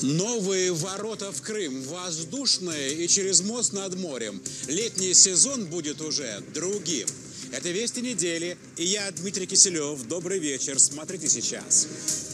Новые ворота в Крым, воздушные и через мост над морем. Летний сезон будет уже другим. Это «Вести недели», и я, Дмитрий Киселев. Добрый вечер, смотрите сейчас.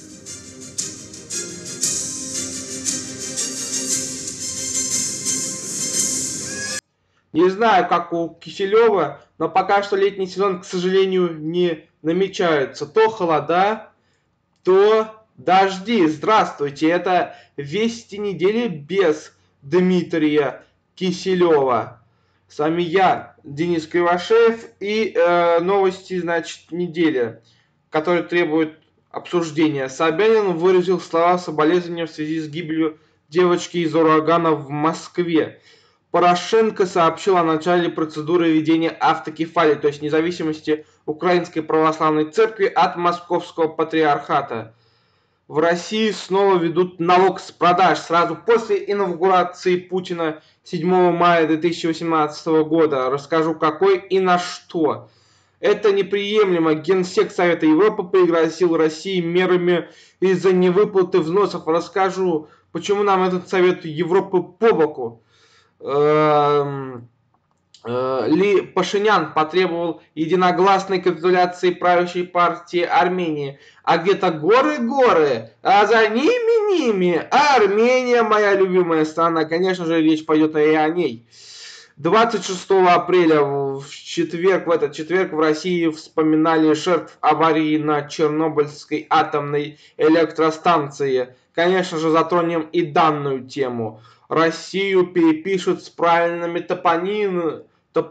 Не знаю, как у Киселева, но пока что летний сезон, к сожалению, не намечается. То холода, то дожди. Здравствуйте, это «Вести недели» без Дмитрия Киселева. С вами я, Денис Кривошеев, и новости, значит, недели, которые требуют обсуждения. Собянин выразил слова соболезнования в связи с гибелью девочки из урагана в Москве. Порошенко сообщил о начале процедуры введения автокефалии, то есть независимости Украинской Православной Церкви от Московского Патриархата. В России снова ведут налог с продаж сразу после инаугурации Путина 7 мая 2018 года. Расскажу, какой и на что. Это неприемлемо. Генсек Совета Европы пригрозил России мерами из-за невыплаты взносов. Расскажу, почему нам этот Совет Европы по боку. Ли Пашинян потребовал единогласной капитуляции правящей партии Армении. А где-то горы, а за ними Армения, моя любимая страна. Конечно же, речь пойдет и о ней. 26 апреля в этот четверг в России вспоминали жертв аварии на Чернобыльской атомной электростанции. Конечно же, затронем и данную тему. Россию перепишут с правильными топонимами,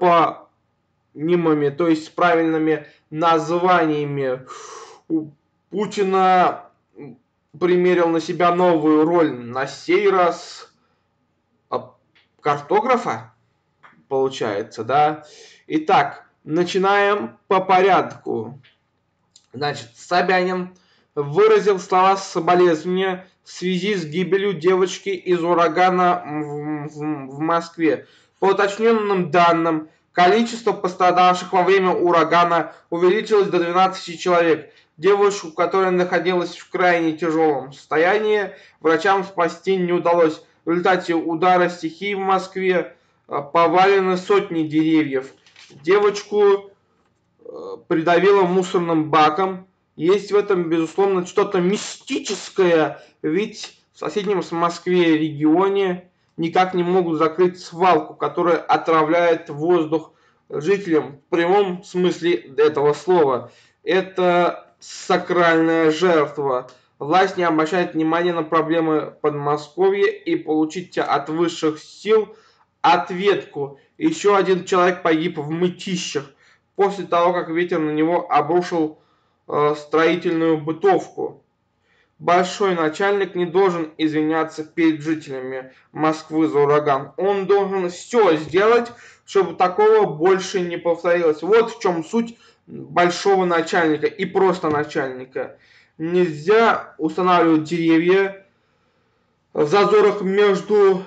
то есть с правильными названиями. Путина примерил на себя новую роль, на сей раз картографа, получается, да. Итак, начинаем по порядку. Значит, Собянин выразил слова соболезнования в связи с гибелью девочки из урагана в Москве. По уточненным данным, количество пострадавших во время урагана увеличилось до 12 человек. Девушку, которая находилась в крайне тяжелом состоянии, врачам спасти не удалось. В результате удара стихии в Москве повалены сотни деревьев. Девочку придавило мусорным баком. Есть в этом, безусловно, что-то мистическое, ведь в соседнем с Москве регионе никак не могут закрыть свалку, которая отравляет воздух жителям в прямом смысле этого слова. Это сакральная жертва. Власть не обращает внимания на проблемы Подмосковья и получить от высших сил ответку. Еще один человек погиб в Мытищах после того, как ветер на него обрушил строительную бытовку. Большой начальник не должен извиняться перед жителями Москвы за ураган. Он должен все сделать, чтобы такого больше не повторилось. Вот в чем суть большого начальника и просто начальника. Нельзя устанавливать деревья в зазорах между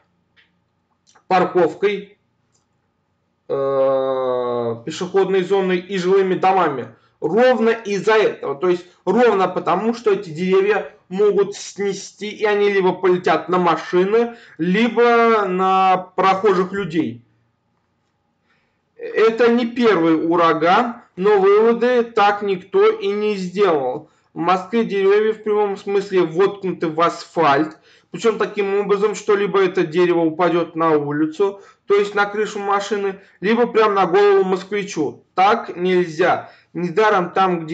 парковкой, пешеходной зоной и жилыми домами. Ровно из-за этого. То есть ровно потому, что эти деревья могут снести, и они либо полетят на машины, либо на прохожих людей. Это не первый ураган, но выводы так никто и не сделал. В Москве деревья в прямом смысле воткнуты в асфальт, причем таким образом, что либо это дерево упадет на улицу, то есть на крышу машины, либо прямо на голову москвичу. Так нельзя. Недаром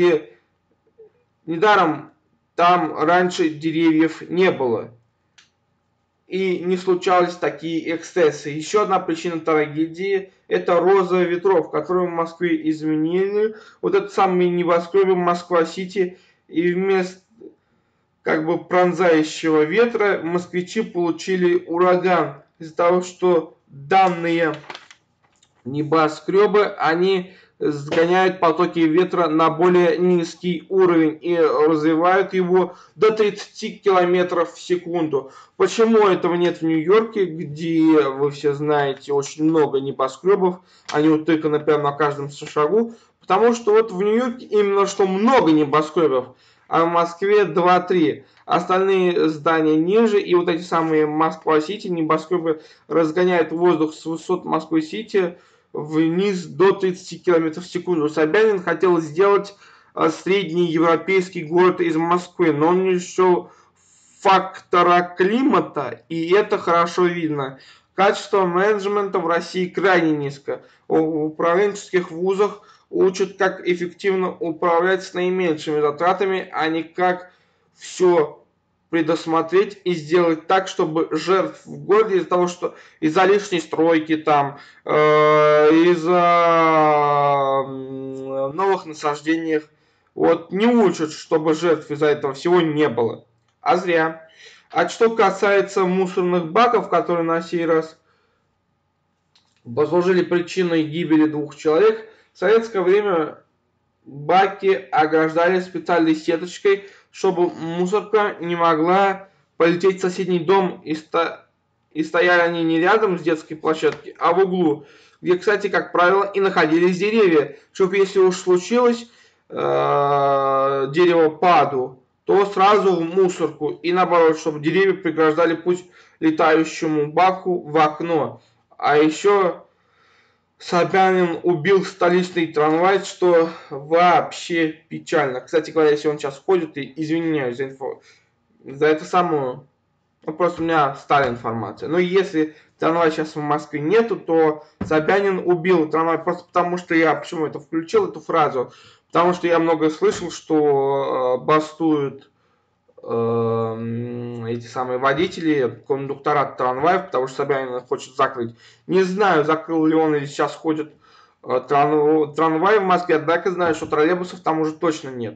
там раньше деревьев не было. И не случались такие эксцессы. Еще одна причина трагедии – это роза ветров, которую в Москве изменили. Вот этот самый небоскреб Москва-Сити. И вместо пронзающего ветра москвичи получили ураган. Из-за того, что данные небоскребы, они сгоняют потоки ветра на более низкий уровень и развивают его до 30 километров в секунду. Почему этого нет в Нью-Йорке, где, вы все знаете, очень много небоскребов, они утыканы прямо на каждом шагу? Потому что вот в Нью-Йорке именно что много небоскребов, а в Москве 2-3. Остальные здания ниже, и вот эти самые Москва-Сити, небоскребы разгоняют воздух с высот Москвы-Сити вниз до 30 км в секунду. Собянин хотел сделать средний европейский город из Москвы, но он не учел фактора климата, и это хорошо видно. Качество менеджмента в России крайне низко. В управленческих вузах учат, как эффективно управлять с наименьшими затратами, а не как все предусмотреть и сделать так, чтобы жертв в городе из-за того, что из-за лишней стройки там, из-за новых насаждений, вот не учат, чтобы жертв из-за этого всего не было. А зря. А что касается мусорных баков, которые на сей раз послужили причиной гибели 2 человек, в советское время баки ограждали специальной сеточкой, чтобы мусорка не могла полететь в соседний дом, и стояли они не рядом с детской площадкой, а в углу, где, кстати, как правило, и находились деревья, чтобы если уж случилось деревопаду, то сразу в мусорку, и наоборот, чтобы деревья преграждали путь летающему баку в окно. А еще Собянин убил столичный трамвай, что вообще печально. Кстати говоря, если он сейчас ходит, и извиняюсь за это самую, ну просто у меня старая информация. Но если трамвая сейчас в Москве нету, то Собянин убил трамвай просто потому, что я, почему это включил, эту фразу, потому что я много слышал, что бастуют эти самые водители, кондуктора трамваев, потому что Собянин хочет закрыть. Не знаю, закрыл ли он или сейчас ходит трамвай в Москве, однако знаю, что троллейбусов там уже точно нет.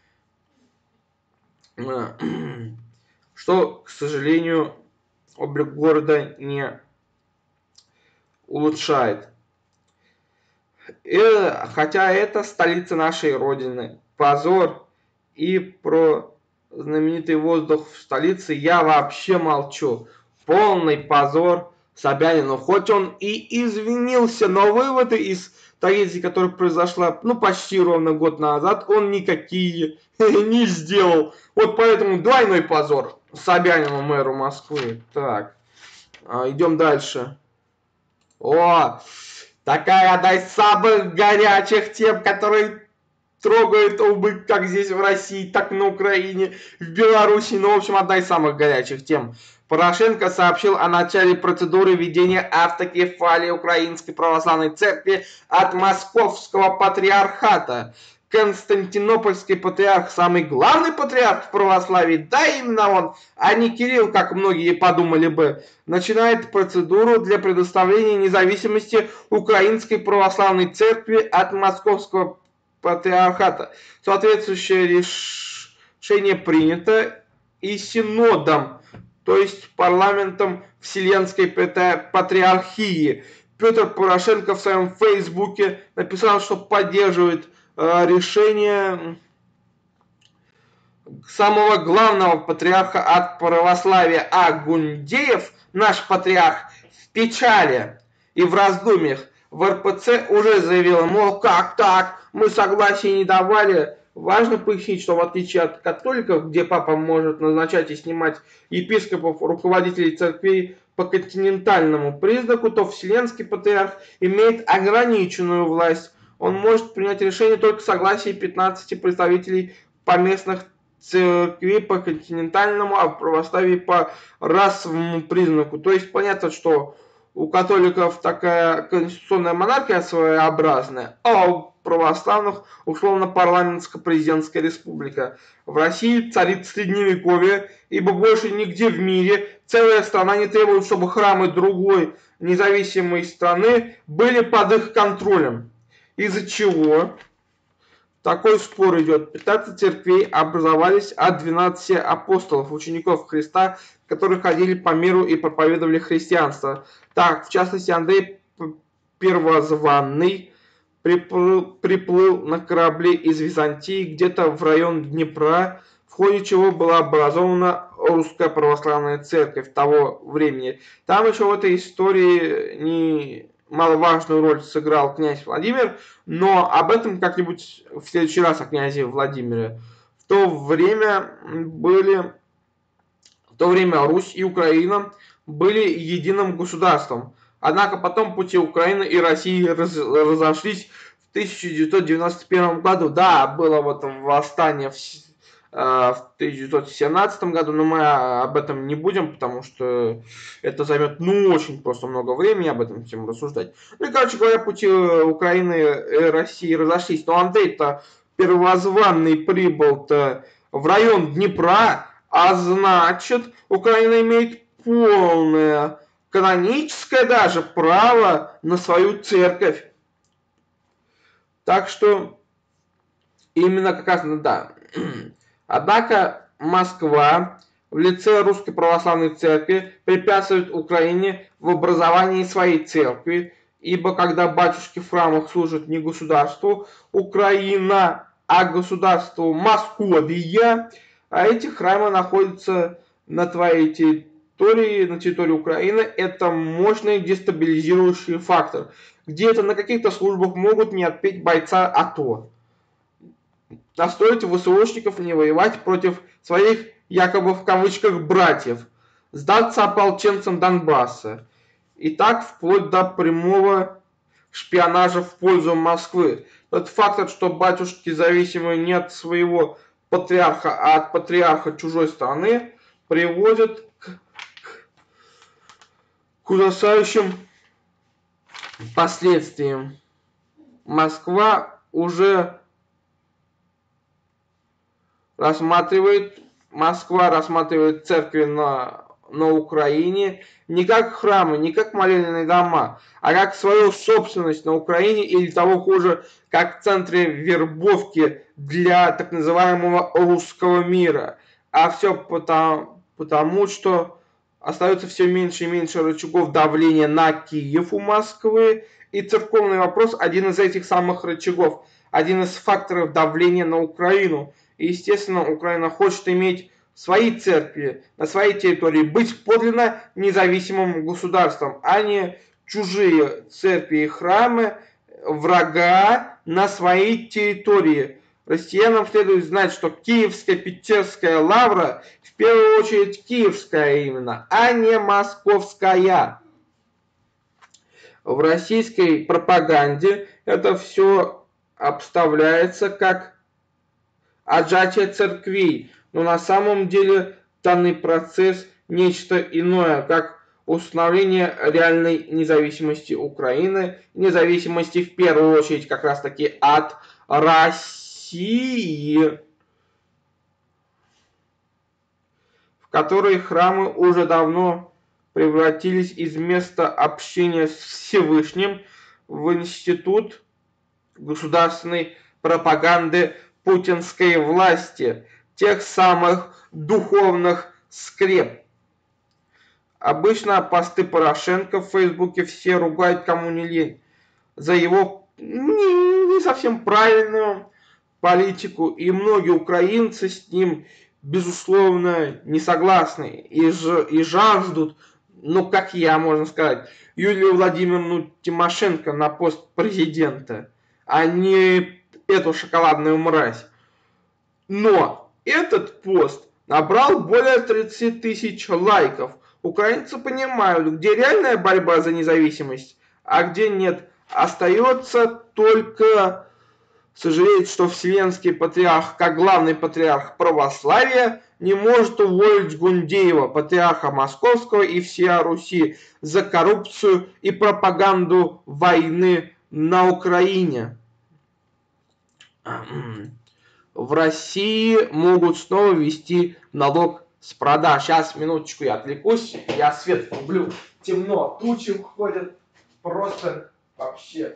Что, к сожалению, облик города не улучшает. Хотя это столица нашей Родины. Позор. И про знаменитый воздух в столице я вообще молчу. Полный позор Собянину. Хоть он и извинился, но выводы из трагедии, которая произошла, ну, почти ровно год назад, он никакие не сделал. Вот поэтому двойной позор Собянину, мэру Москвы. Так, идем дальше. О, такая одна из самых горячих тем, которые трогает умы как здесь в России, так и на Украине, в Беларуси. Ну, в общем, одна из самых горячих тем. Порошенко сообщил о начале процедуры введения автокефалии Украинской Православной Церкви от Московского Патриархата. Константинопольский патриарх, самый главный патриарх в православии, да именно он, а не Кирилл, как многие подумали бы, начинает процедуру для предоставления независимости Украинской Православной Церкви от Московского Патриархата. Соответствующее решение принято и Синодом, то есть парламентом Вселенской Патриархии. Петр Порошенко в своем фейсбуке написал, что поддерживает решение самого главного патриарха от православия, а Гундеев, наш патриарх, в печали и в раздумьях. В РПЦ уже заявила, мол, как так, мы согласия не давали. Важно пояснить, что в отличие от католиков, где папа может назначать и снимать епископов, руководителей церквей по континентальному признаку, то Вселенский патриарх имеет ограниченную власть. Он может принять решение только в согласии 15 представителей поместных церквей по континентальному, а в православии по расовому признаку. То есть понятно, что у католиков такая конституционная монархия своеобразная, а у православных условно парламентско-президентская республика. В России царит средневековье, ибо больше нигде в мире целая страна не требует, чтобы храмы другой независимой страны были под их контролем. Из-за чего такой спор идет. 15 церквей образовались от 12 апостолов, учеников Христа, которые ходили по миру и проповедовали христианство. Так, в частности, Андрей Первозванный приплыл на корабле из Византии где-то в район Днепра, в ходе чего была образована Русская Православная Церковь того времени. Там еще в этой истории маловажную роль сыграл князь Владимир, но об этом как-нибудь в следующий раз о князе Владимире. в то время Русь и Украина были единым государством. Однако потом пути Украины и России разошлись в 1991 году. Да, было вот восстание в 1917 году, но мы об этом не будем, потому что это займет очень просто много времени об этом всем рассуждать. Ну и, короче говоря, пути Украины и России разошлись. Но Андрей-то первозванный прибыл-то в район Днепра, а значит, Украина имеет полное, каноническое даже право на свою церковь. Так что именно как раз, да. Однако Москва в лице Русской Православной Церкви препятствует Украине в образовании своей церкви, ибо когда батюшки в храмах служат не государству Украина, а государству Московия, а эти храмы находятся на твоей территории, на территории Украины, это мощный дестабилизирующий фактор. Где-то на каких-то службах могут не отпеть бойца АТО. Настроить ВСУшников не воевать против своих, якобы в кавычках, братьев, сдаться ополченцам Донбасса. И так вплоть до прямого шпионажа в пользу Москвы. Тот фактор, что батюшки зависимы не от своего патриарха, а от патриарха чужой страны, приводит к ужасающим последствиям. Москва рассматривает церкви на Украине не как храмы, не как молельные дома, а как свою собственность на Украине, или того хуже, как в центре вербовки для так называемого русского мира. А все потому, что остается все меньше и меньше рычагов давления на Киев у Москвы, и церковный вопрос один из этих самых рычагов, один из факторов давления на Украину. И, естественно, Украина хочет иметь свои церкви на своей территории, быть подлинно независимым государством, а не чужие церкви и храмы врага на своей территории. Россиянам следует знать, что Киевская Печерская лавра в первую очередь киевская именно, а не московская. В российской пропаганде это все обставляется как отжатие церквей, но на самом деле данный процесс нечто иное, как установление реальной независимости Украины, независимости в первую очередь как раз таки от России, в которой храмы уже давно превратились из места общения с Всевышним в институт государственной пропаганды путинской власти, тех самых духовных скреп. Обычно посты Порошенко в Фейсбуке все ругают кому не лень за его не совсем правильную политику, и многие украинцы с ним безусловно не согласны и жаждут, ну как я, можно сказать, Юлию Владимировну Тимошенко на пост президента, а не эту шоколадную мразь. Но этот пост набрал более 30 тысяч лайков. Украинцы понимают, где реальная борьба за независимость, а где нет. Остается только сожалеть, что Вселенский Патриарх, как главный патриарх православия, не может уволить Гундеева, патриарха Московского и всея Руси, за коррупцию и пропаганду войны на Украине. В России могут снова ввести налог с продаж. Сейчас, минуточку, я отвлекусь. Я свет врублю. Темно, тучи ходят. Просто вообще.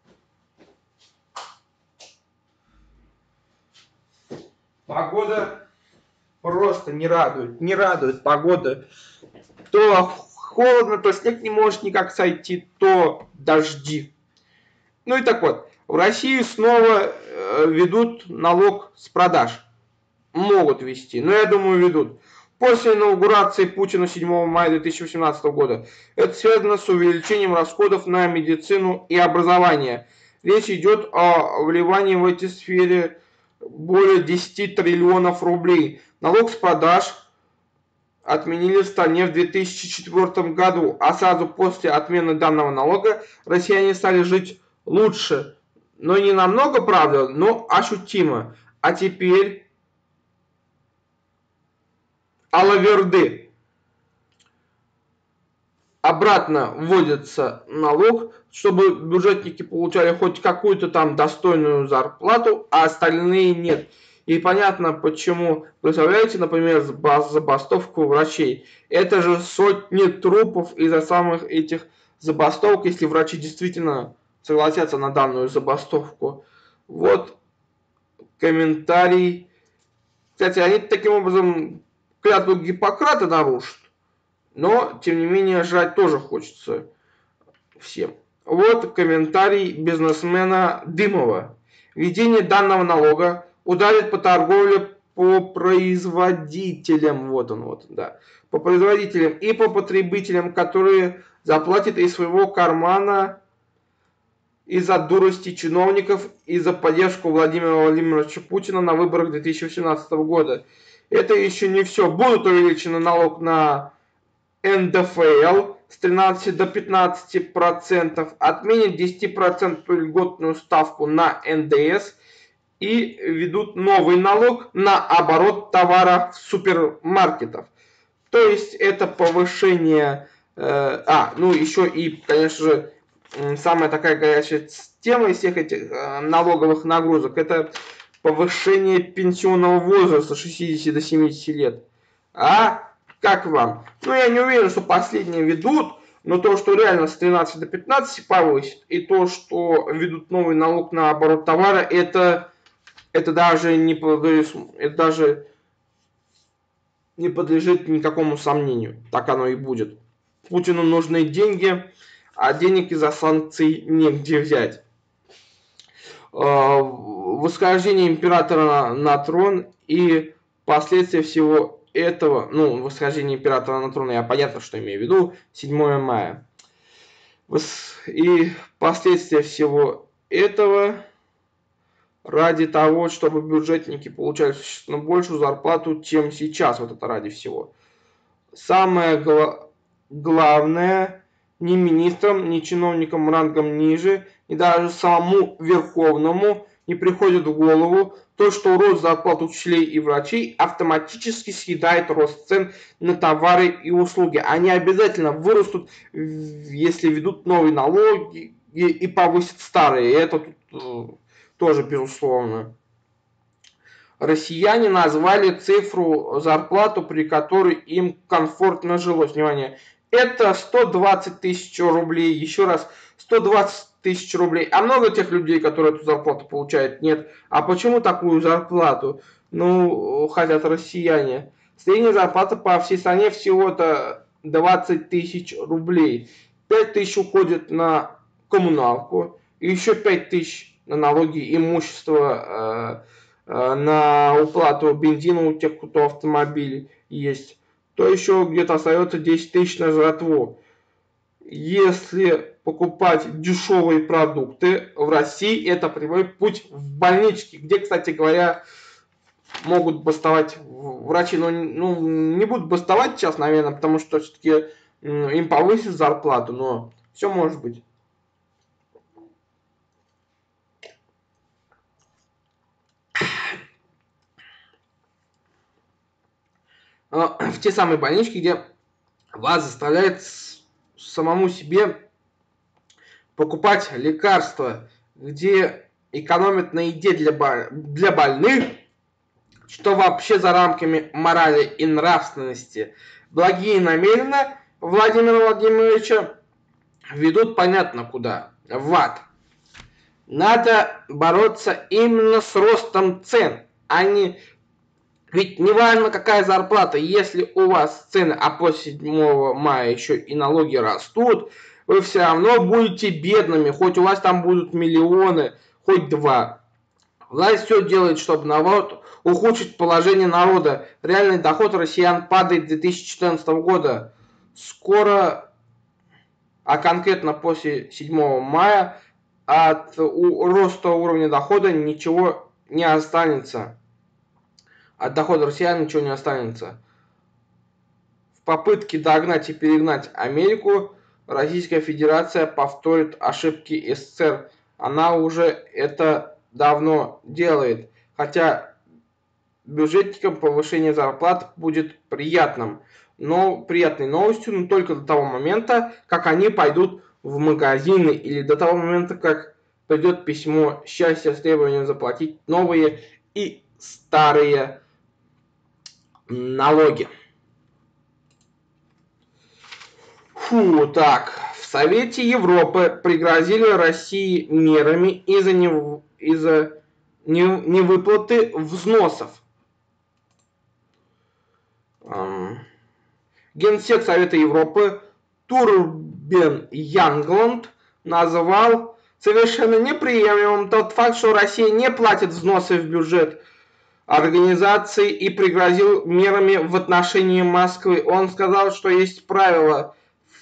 Погода просто не радует. Не радует погода. То холодно, то снег не может никак сойти, то дожди. Ну и так вот. В России снова ведут налог с продаж. Могут ввести, но я думаю ведут. После инаугурации Путина 7 мая 2018 года. Это связано с увеличением расходов на медицину и образование. Речь идет о вливании в эти сферы более 10 триллионов рублей. Налог с продаж отменили в стране в 2004 году, а сразу после отмены данного налога россияне стали жить лучше. Но не намного, правда, но ощутимо. А теперь алаверды. Обратно вводится налог, чтобы бюджетники получали хоть какую-то там достойную зарплату, а остальные нет. И понятно почему. Представляете, например, забастовку врачей. Это же сотни трупов из-за самых этих забастовок, если врачи действительно согласятся на данную забастовку. Вот комментарий. Кстати, они таким образом клятву Гиппократа нарушат. Но, тем не менее, жрать тоже хочется всем. Вот комментарий бизнесмена Дымова. Введение данного налога ударит по торговле по производителям, вот он, вот, да, по производителям и по потребителям, которые заплатят из своего кармана из-за дурости чиновников и за поддержку Владимира Владимировича Путина на выборах 2018 года. Это еще не все. Будут увеличены налог на НДФЛ с 13 до 15%, отменят 10% льготную ставку на НДС и ведут новый налог на оборот товаров супермаркетов. То есть это повышение... ну еще и, конечно же, самая такая горячая тема из всех этих налоговых нагрузок — это повышение пенсионного возраста с 60 до 70 лет. А как вам? Ну, я не уверен, что последние ведут, но то, что реально с 13 до 15 повысит, и то, что ведут новый налог на оборот товара, это даже не подлежит никакому сомнению. Так оно и будет. Путину нужны деньги, а денег из-за санкций негде взять. Восхождение императора на трон и последствия всего этого, ну, восхождение императора на трон, я понятно, что имею в виду, 7 мая. И последствия всего этого ради того, чтобы бюджетники получали существенно большую зарплату, чем сейчас, вот это ради всего. Самое главное, ни министрам, ни чиновникам рангом ниже, и даже самому Верховному не приходит в голову то, что рост зарплат учителей и врачей автоматически съедает рост цен на товары и услуги. Они обязательно вырастут, если ведут новые налоги и повысят старые. И это тут тоже безусловно. Россияне назвали цифру зарплату, при которой им комфортно жилось. Внимание, это 120 тысяч рублей. Еще раз, 120 тысяч рублей. А много тех людей, которые эту зарплату получают? Нет. А почему такую зарплату? Ну, хотят россияне. Средняя зарплата по всей стране всего-то 20 тысяч рублей. 5 тысяч уходит на коммуналку. И еще 5 тысяч на налоги, имущество, на уплату бензина у тех, кто автомобиль есть, то еще где-то остается 10 тысяч на жратву. Если покупать дешевые продукты в России, это прямой путь в больнички, где, кстати говоря, могут бастовать врачи. Но не будут бастовать сейчас, наверное, потому что все-таки им повысят зарплату, но все может быть. В те самые больнички, где вас заставляют самому себе покупать лекарства, где экономят на еде для больных, что вообще за рамками морали и нравственности. Благие намерения Владимира Владимировича ведут понятно куда. В ад. Надо бороться именно с ростом цен, а не... Ведь не важно, какая зарплата, если у вас цены, а после 7 мая еще и налоги растут, вы все равно будете бедными, хоть у вас там будут миллионы, хоть 2. Власть все делает, чтобы наоборот ухудшить положение народа. Реальный доход россиян падает с 2014 года. Скоро, а конкретно после 7 мая, от роста уровня дохода ничего не останется. От дохода россиян ничего не останется. В попытке догнать и перегнать Америку, Российская Федерация повторит ошибки СССР. Она уже это давно делает. Хотя бюджетникам повышение зарплат будет приятной новостью, но только до того момента, как они пойдут в магазины, или до того момента, как придет письмо счастья с требованием заплатить новые и старые налоги. Так. В Совете Европы пригрозили России мерами из-за невыплаты взносов. Генсек Совета Европы Турбен Янгланд назвал совершенно неприемлемым тот факт, что Россия не платит взносы в бюджет организации, и пригрозил мерами в отношении Москвы. Он сказал, что есть правило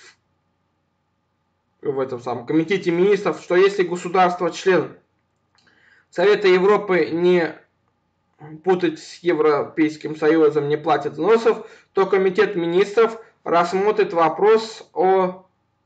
в этом самом комитете министров, что если государство-член Совета Европы, не путать с Европейским Союзом, не платит взносов, то комитет министров рассмотрит вопрос о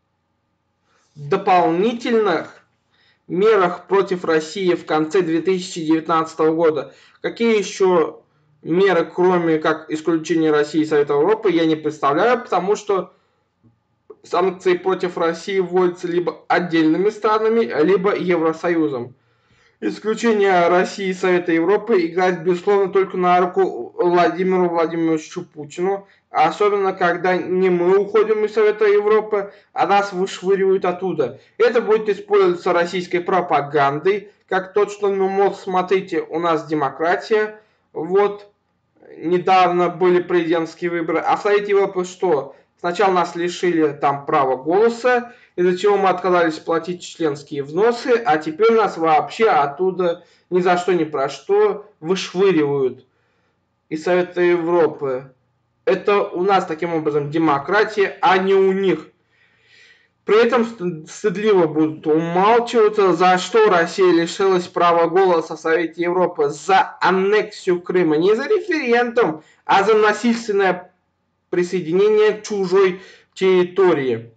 дополнительных мерах против России в конце 2019 года. Какие еще меры, кроме как исключения России из Совета Европы, я не представляю, потому что санкции против России вводятся либо отдельными странами, либо Евросоюзом. Исключение России из Совета Европы играет, безусловно, только на руку Владимиру Владимировичу Путину, особенно когда не мы уходим из Совета Европы, а нас вышвыривают оттуда. Это будет использоваться российской пропагандой, как то, что, ну, мол, смотрите, у нас демократия, вот, недавно были президентские выборы, а в Совете Европы что? Сначала нас лишили там права голоса, из-за чего мы отказались платить членские взносы, а теперь нас вообще оттуда ни за что ни про что вышвыривают из Совета Европы. Это у нас таким образом демократия, а не у них. При этом стыдливо будут умалчиваться, за что Россия лишилась права голоса в Совете Европы. За аннексию Крыма. Не за референдум, а за насильственное присоединение к чужой территории.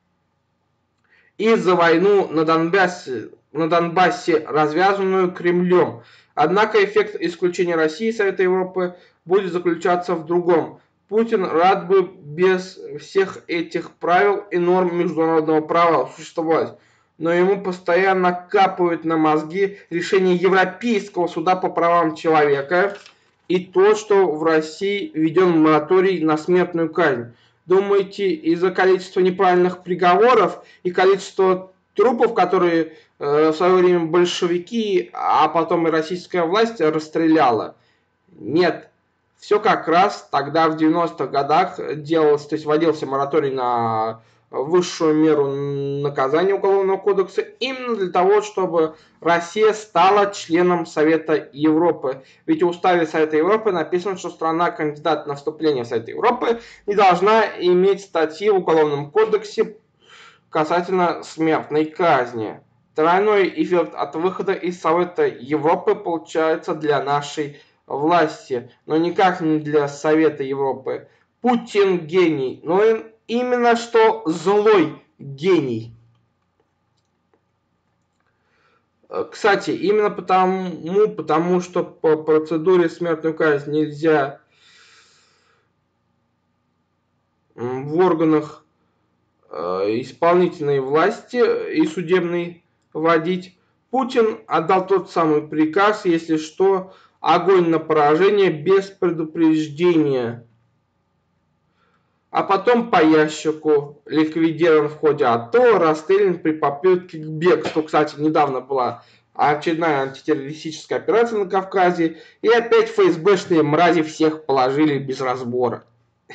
И за войну на Донбассе, развязанную Кремлем. Однако эффект исключения России из Совета Европы будет заключаться в другом. Путин рад бы без всех этих правил и норм международного права существовать, но ему постоянно капают на мозги решение Европейского суда по правам человека и то, что в России введен мораторий на смертную казнь. Думаете, из-за количества неправильных приговоров и количества трупов, которые в свое время большевики, а потом и российская власть расстреляла? Нет. Все как раз тогда в 90-х годах делалось, то есть вводился мораторий на высшую меру наказания Уголовного кодекса именно для того, чтобы Россия стала членом Совета Европы. Ведь в уставе Совета Европы написано, что страна-кандидат на вступление в Совет Европы не должна иметь статьи в Уголовном кодексе касательно смертной казни. Тройной эффект от выхода из Совета Европы получается для нашей власти, но никак не для Совета Европы. Путин гений, но именно что злой гений. Кстати, именно потому что по процедуре смертную казнь нельзя в органах исполнительной власти и судебной вводить, Путин отдал тот самый приказ, если что, огонь на поражение без предупреждения. А потом по ящику ликвидирован в ходе АТО, расстрелян при попытке к бегству. Кстати, недавно была очередная антитеррористическая операция на Кавказе, и опять ФСБшные мрази всех положили без разбора.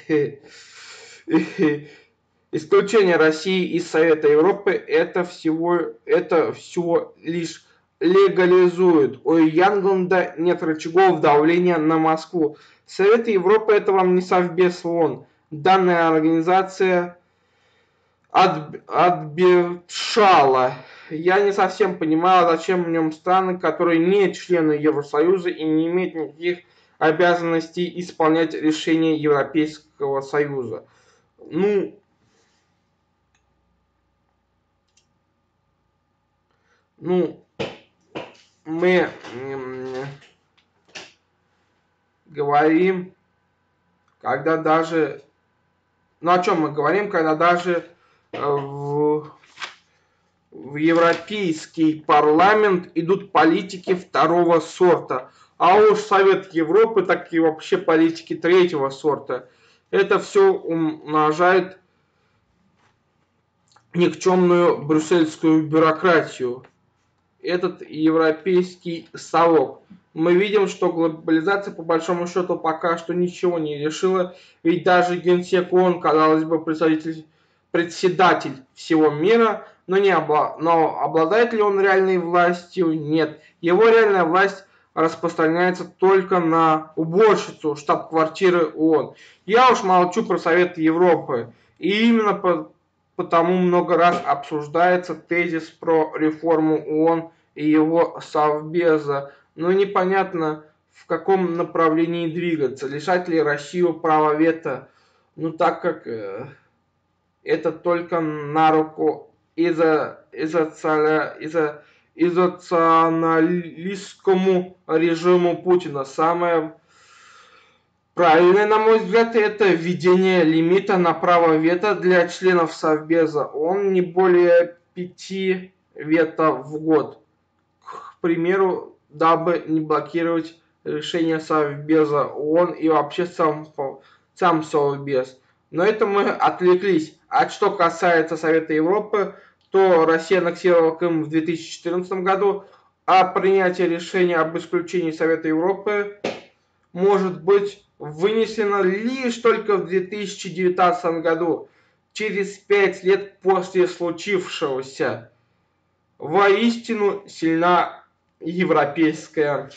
Исключение России из Совета Европы это всего лишь легализует. У Янгланда нет рычагов давления на Москву. Совет Европы это вам не Совбез ООН. Данная организация отбешала я не совсем понимаю, зачем в нем страны, которые не члены Евросоюза и не имеют никаких обязанностей исполнять решения Европейского Союза. Мы говорим, когда даже... о чем мы говорим, когда даже в Европейский парламент идут политики второго сорта. А уж Совет Европы, так и вообще политики третьего сорта. Это все умножает никчемную брюссельскую бюрократию. Этот европейский совок. Мы видим, что глобализация по большому счету пока что ничего не решила. Ведь даже Генсек ООН, казалось бы, председатель всего мира, но обладает ли он реальной властью? Нет. Его реальная власть распространяется только на уборщицу штаб-квартиры ООН. Я уж молчу про Совет Европы. И именно потому много раз обсуждается тезис про реформу ООН и его Совбеза. Но непонятно, в каком направлении двигаться. Лишать ли Россию права вето? Так как это только на руку изоционалистскому режиму Путина. Самое правильное, на мой взгляд, это введение лимита на право вето для членов Совбеза. Он не более 5 вето в год. К примеру, дабы не блокировать решение Совбеза ООН и вообще сам Совбез. Но это мы отвлеклись. А что касается Совета Европы, то Россия аннексировала Крым в 2014 году, а принятие решения об исключении Совета Европы может быть вынесено лишь только в 2019 году, через 5 лет после случившегося. Воистину сильна европейская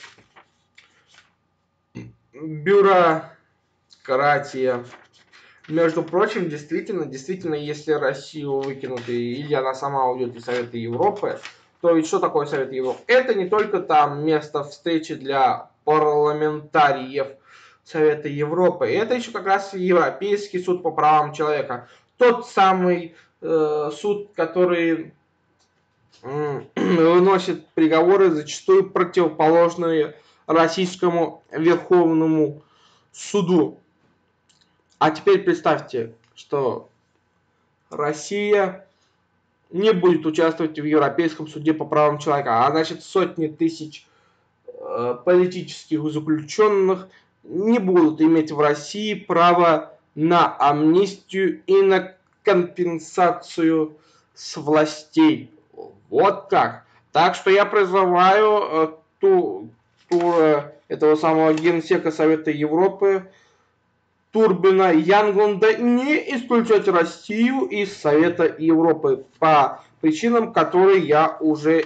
бюрократия. Между прочим, действительно, если Россию выкинут или она сама уйдет из Совета Европы, то ведь что такое Совет Европы? Это не только там место встречи для парламентариев Совета Европы, это еще как раз Европейский суд по правам человека. Тот самый суд, который выносит приговоры, зачастую противоположные российскому Верховному суду. А теперь представьте, что Россия не будет участвовать в Европейском суде по правам человека, а значит сотни тысяч политических заключенных не будут иметь в России право на амнистию и на компенсацию с властей. Вот так. Так что я призываю этого самого генсека Совета Европы Турбина Янгланда не исключать Россию из Совета Европы по причинам, которые я уже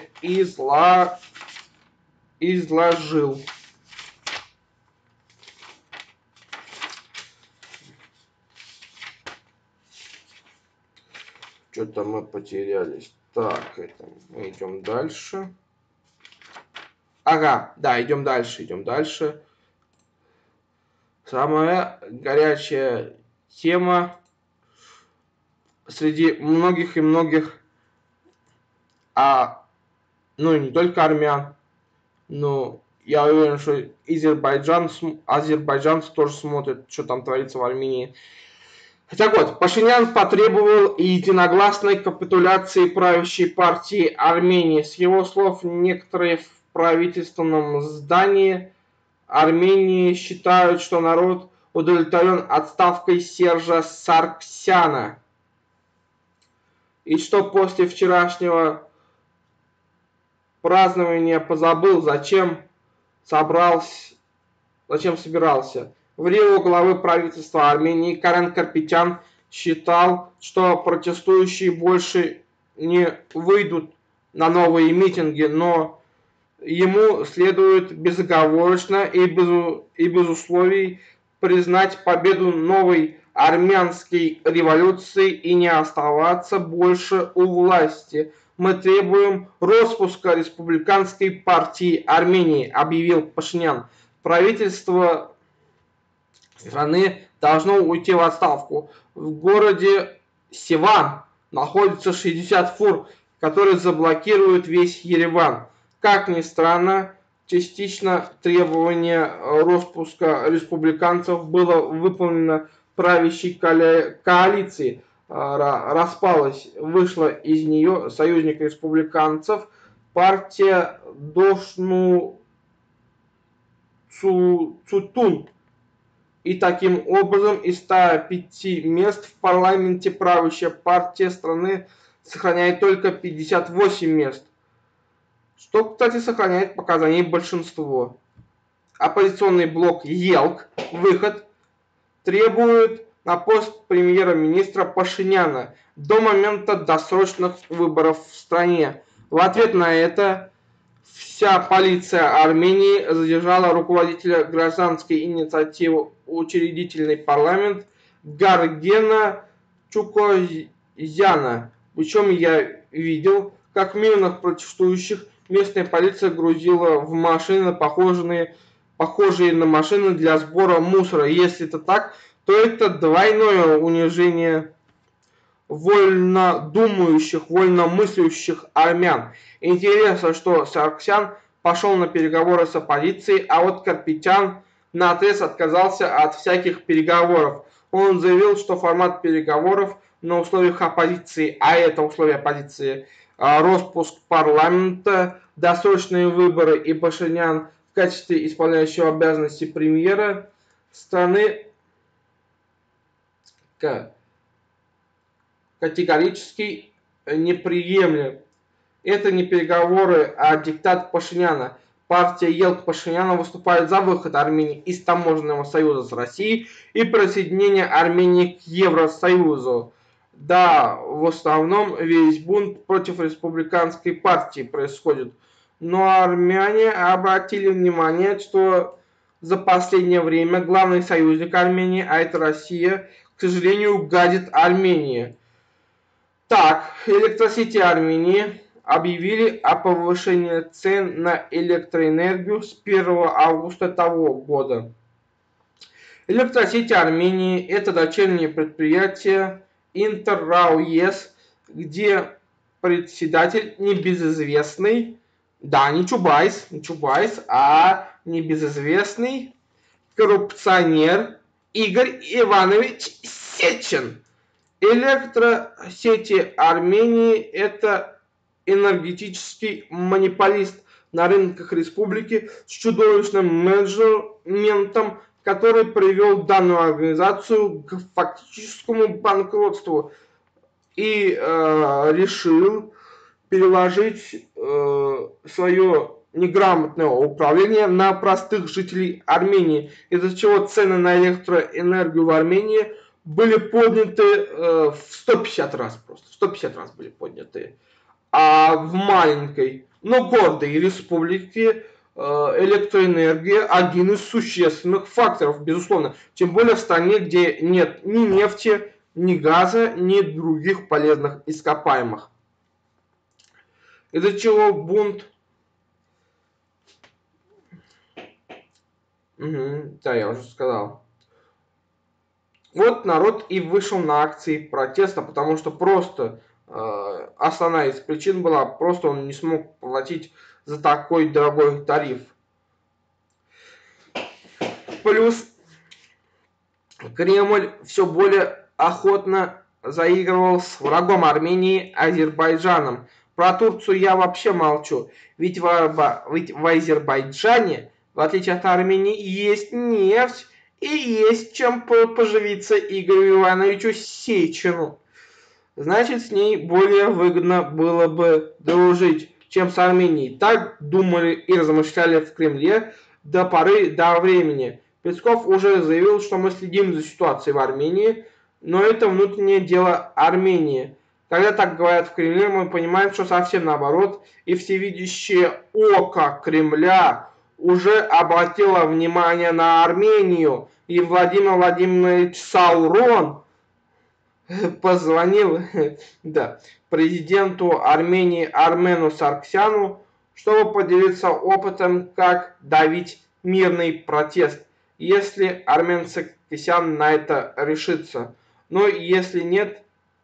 изложил. Что-то мы потерялись. Так, это мы идем дальше. Ага, да, идем дальше. Самая горячая тема среди многих и многих, не только армян, но я уверен, что азербайджанцы тоже смотрят, что там творится в Армении. Так вот, Пашинян потребовал единогласной капитуляции правящей партии Армении. С его слов, некоторые в правительственном здании Армении считают, что народ удовлетворен отставкой Сержа Саргсяна. И что после вчерашнего празднования позабыл, зачем собирался. В Рио главы правительства Армении Карен Карапетян считал, что протестующие больше не выйдут на новые митинги, но ему следует безоговорочно и без условий признать победу новой армянской революции и не оставаться больше у власти. Мы требуем распуска Республиканской партии Армении, объявил Пашинян. Правительство страны должно уйти в отставку. В городе Севан находится 60 фур, которые заблокируют весь Ереван. Как ни странно, частично требование распуска республиканцев было выполнено правящей коалицией. Распалась, вышла из нее союзник республиканцев, партия Дошну Цутун. И таким образом из 105 мест в парламенте правящая партия страны сохраняет только 58 мест, что, кстати, сохраняет показания большинство. Оппозиционный блок ЕЛК «Выход» требует на пост премьер-министра Пашиняна до момента досрочных выборов в стране. В ответ на это вся полиция Армении задержала руководителя гражданской инициативы учредительный парламент Гаргена Чукозяна. Причем я видел, как мирных протестующих местная полиция грузила в машины, похожие на машины для сбора мусора. Если это так, то это двойное унижение вольнодумающих, вольномыслящих армян. Интересно, что Сарксян пошел на переговоры с оппозицией, а вот Карпетян наотрез отказался от всяких переговоров. Он заявил, что формат переговоров на условиях оппозиции, а это условия оппозиции, распуск парламента, досрочные выборы и Пашинян в качестве исполняющего обязанности премьера страны категорически неприемлем. Это не переговоры, а диктат Пашиняна. Партия ЕЛК Пашиняна выступает за выход Армении из таможенного союза с Россией и присоединение Армении к Евросоюзу. Да, в основном весь бунт против республиканской партии происходит. Но армяне обратили внимание, что за последнее время главный союзник Армении, а это Россия, к сожалению, гадит Армении. Так, электросети Армении объявили о повышении цен на электроэнергию с 1 августа того года. Электросети Армении – это дочернее предприятие Интеррау-ЕС, где председатель небезызвестный, да, не Чубайс, а небезызвестный коррупционер Игорь Иванович Сечин. Электросети Армении – это энергетический монополист на рынках республики с чудовищным менеджментом, который привел данную организацию к фактическому банкротству и решил переложить свое неграмотное управление на простых жителей Армении, из-за чего цены на электроэнергию в Армении были подняты в 150 раз просто. 150 раз были подняты. А в маленькой, но гордой республике электроэнергия один из существенных факторов, безусловно. Тем более в стране, где нет ни нефти, ни газа, ни других полезных ископаемых. Из-за чего бунт... да, я уже сказал. Вот народ и вышел на акции протеста, потому что просто основная из причин была, просто он не смог платить за такой дорогой тариф. Плюс Кремль все более охотно заигрывал с врагом Армении Азербайджаном. Про Турцию я вообще молчу, ведь в Азербайджане, в отличие от Армении, есть нефть и есть чем поживиться Игорю Ивановичу Сечину. Значит, с ней более выгодно было бы дружить, чем с Арменией. Так думали и размышляли в Кремле до поры до времени. Песков уже заявил, что мы следим за ситуацией в Армении, но это внутреннее дело Армении. Когда так говорят в Кремле, мы понимаем, что совсем наоборот, и всевидящее око Кремля уже обратило внимание на Армению, и Владимир Владимирович Саурон позвонил да, президенту Армении Армену Сарксяну, чтобы поделиться опытом, как давить мирный протест, если Армен Сарксян на это решится. Но если нет,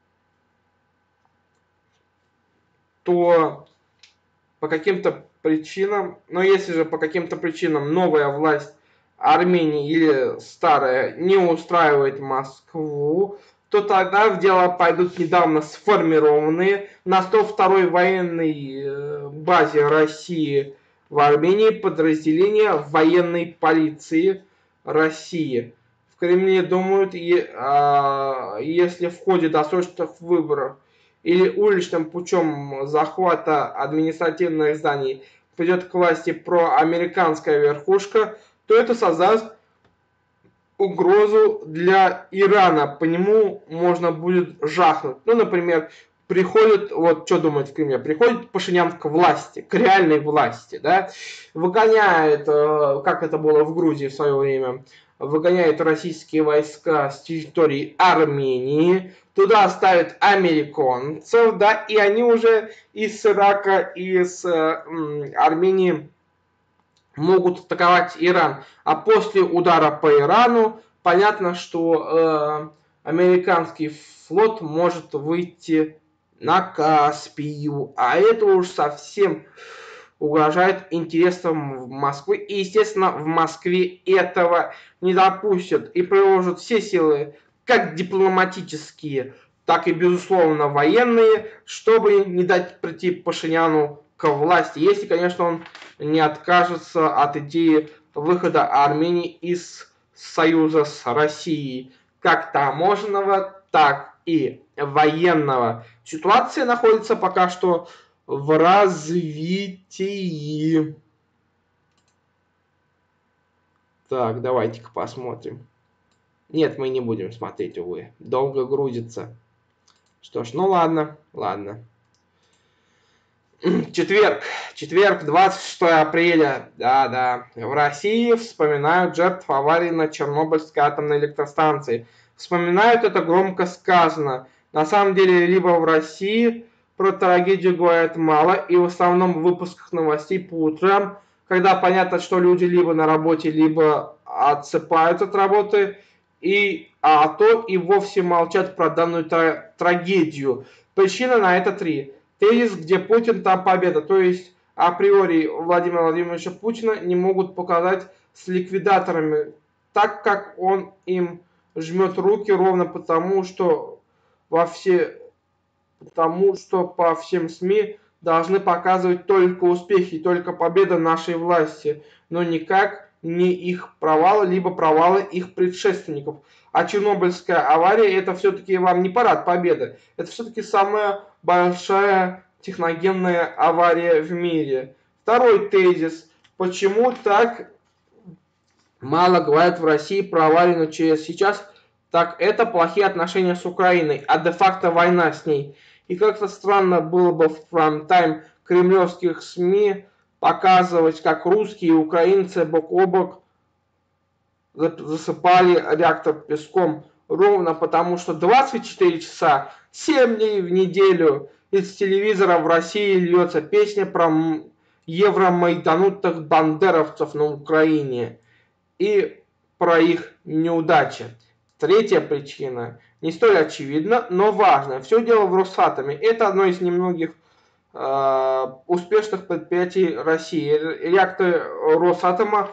то по каким-то причинам, но если же по каким-то причинам новая власть Армении или старая не устраивает Москву, то тогда в дело пойдут недавно сформированные на 102-й военной базе России в Армении подразделения военной полиции России. В Кремле думают, если в ходе досрочных выборов или уличным путем захвата административных зданий придет к власти проамериканская верхушка, то это создаст угрозу для Ирана. По нему можно будет жахнуть. Ну, например, приходит, вот что думает в Кремле, приходит Пашинян к власти, к реальной власти, да, выгоняет, как это было в Грузии в свое время, выгоняет российские войска с территории Армении, туда ставят американцев, да, и они уже из Ирака, из Армении могут атаковать Иран. А после удара по Ирану понятно, что американский флот может выйти на Каспию. А это уж совсем угрожает интересам Москвы. И, естественно, в Москве этого не допустят. И приложат все силы, как дипломатические, так и, безусловно, военные, чтобы не дать прийти Пашиняну к власти. Если, конечно, он не откажется от идеи выхода Армении из союза с Россией, как таможенного, так и военного. Ситуация находится пока что в развитии. Так, давайте-ка посмотрим. Нет, мы не будем смотреть, увы. Долго грузится. Что ж, ну ладно, ладно. Четверг, 26 апреля. Да. В России вспоминают жертв аварии на Чернобыльской атомной электростанции. Вспоминают, это громко сказано. На самом деле, либо в России про трагедию говорят мало, и в основном в выпусках новостей по утрам, когда понятно, что люди либо на работе, либо отсыпаются от работы, а то и вовсе молчат про данную трагедию. Причина на это три. Тезис, где Путин, там победа. То есть априори Владимира Владимировича Путина не могут показать с ликвидаторами, так как он им жмет руки ровно потому, что по всем СМИ должны показывать только успехи, только победа нашей власти, но никак не их провалы, либо провалы их предшественников. А Чернобыльская авария — это все-таки вам не парад победы, это все-таки самая большая техногенная авария в мире. Второй тезис. Почему так мало говорят в России про аварию на ЧАЭС сейчас? Так это плохие отношения с Украиной, а де-факто война с ней. И как-то странно было бы в прайм-тайм кремлевских СМИ показывать, как русские и украинцы бок о бок засыпали реактор песком, ровно потому, что 24 часа, 7 дней в неделю из телевизора в России льется песня про евромайданутых бандеровцев на Украине и про их неудачи. Третья причина не столь очевидна, но важная. Все дело в Росатоме. Это одно из немногих успешных предприятий России. Реакторы Росатома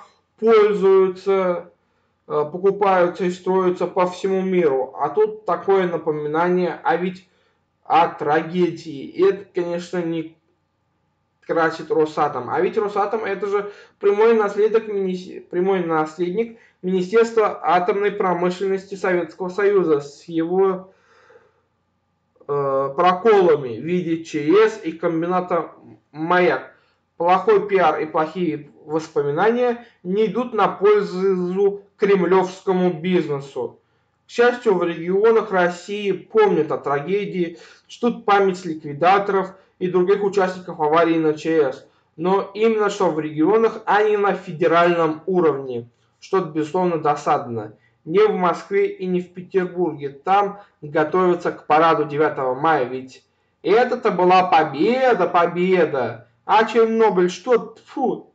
покупаются и строятся по всему миру. А тут такое напоминание, о трагедии. И это, конечно, не красит Росатом. А ведь Росатом — это же прямой наследник Министерства атомной промышленности Советского Союза с его проколами в виде ЧАЭС и комбината «Маяк». Плохой пиар и плохие воспоминания не идут на пользу кремлевскому бизнесу. К счастью, в регионах России помнят о трагедии, чтут память ликвидаторов и других участников аварии на ЧАЭС. Но именно что в регионах, а не на федеральном уровне, что, безусловно, досадно. не в Москве и не в Петербурге. Там готовятся к параду 9 мая, ведь это-то была победа, победа. А Чернобыль что? Фу.